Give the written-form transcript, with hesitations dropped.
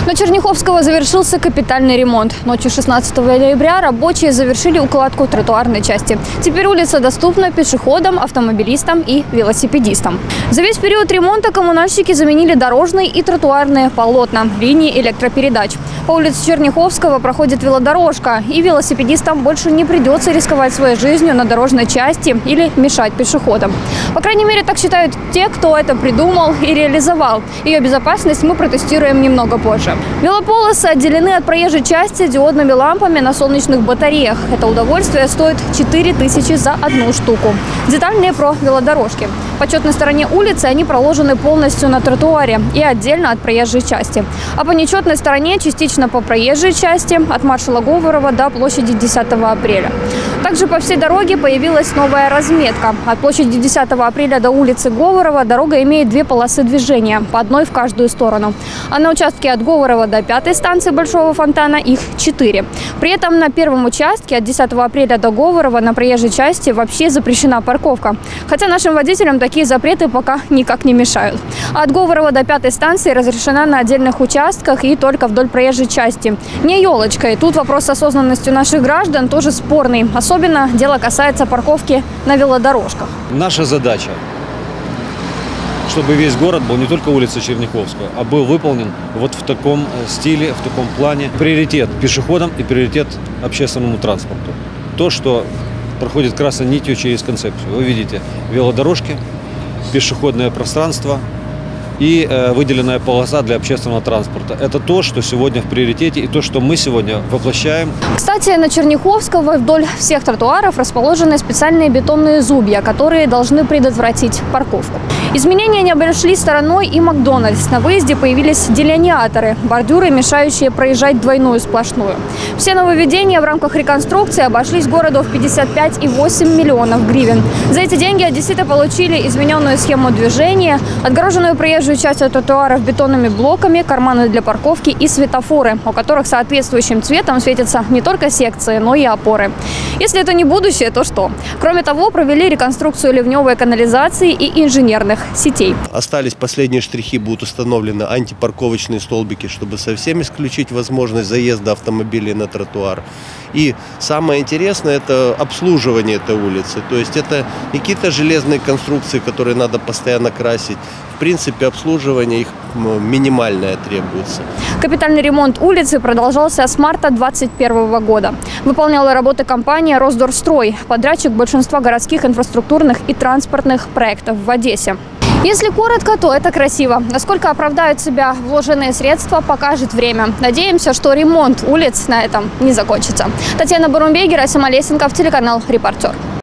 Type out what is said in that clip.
На Черняховского завершился капитальный ремонт. Ночью 16 ноября рабочие завершили укладку тротуарной части. Теперь улица доступна пешеходам, автомобилистам и велосипедистам. За весь период ремонта коммунальщики заменили дорожные и тротуарные полотна, линии электропередач. По улице Черняховского проходит велодорожка, и велосипедистам больше не придется рисковать своей жизнью на дорожной части или мешать пешеходам. По крайней мере, так считают те, кто это придумал и реализовал. Ее безопасность мы протестируем немного позже. Велополосы отделены от проезжей части диодными лампами на солнечных батареях. Это удовольствие стоит 4000 за одну штуку. Детальнее про велодорожки. По четной стороне улицы они проложены полностью на тротуаре и отдельно от проезжей части. А по нечетной стороне частично по проезжей части от маршала Говорова до площади 10 апреля. Также по всей дороге появилась новая разметка. От площади 10 апреля до улицы Говорова дорога имеет две полосы движения, по одной в каждую сторону. А на участке от Говорова до 5-й станции Большого фонтана их 4. При этом на первом участке от 10 апреля до Говорова на проезжей части вообще запрещена парковка. Хотя нашим водителям такие запреты пока никак не мешают. А от Говорова до 5-й станции разрешена на отдельных участках и только вдоль проезжей части. Не елочкой. Тут вопрос с осознанностью наших граждан тоже спорный. Особенно дело касается парковки на велодорожках. Наша задача, чтобы весь город был не только улица Черняховская, а был выполнен вот в таком стиле, в таком плане. Приоритет пешеходам и приоритет общественному транспорту. То, что проходит красной нитью через концепцию. Вы видите велодорожки, пешеходное пространство и выделенная полоса для общественного транспорта. Это то, что сегодня в приоритете и то, что мы сегодня воплощаем. Кстати, на Черняховского вдоль всех тротуаров расположены специальные бетонные зубья, которые должны предотвратить парковку. Изменения не обошли стороной и Макдональдс. На выезде появились делиниаторы, бордюры, мешающие проезжать двойную сплошную. Все нововведения в рамках реконструкции обошлись городу в 55,8 миллионов гривен. За эти деньги одесситы получили измененную схему движения, отгороженную проезжую часть от тротуаров бетонными блоками, карманы для парковки и светофоры, у которых соответствующим цветом светятся не только секции, но и опоры. Если это не будущее, то что? Кроме того, провели реконструкцию ливневой канализации и инженерных сетей. Остались последние штрихи, будут установлены антипарковочные столбики, чтобы совсем исключить возможность заезда автомобилей на тротуар. И самое интересное – это обслуживание этой улицы. То есть это не какие-то железные конструкции, которые надо постоянно красить. В принципе, обслуживание их минимальное требуется. Капитальный ремонт улицы продолжался с марта 2021 года. Выполняла работы компания «Росдорстрой», подрядчик большинства городских инфраструктурных и транспортных проектов в Одессе. Если коротко, то это красиво. Насколько оправдают себя вложенные средства, покажет время. Надеемся, что ремонт улиц на этом не закончится. Татьяна Барумбей, Герасим Олесенков, телеканал «Репортер».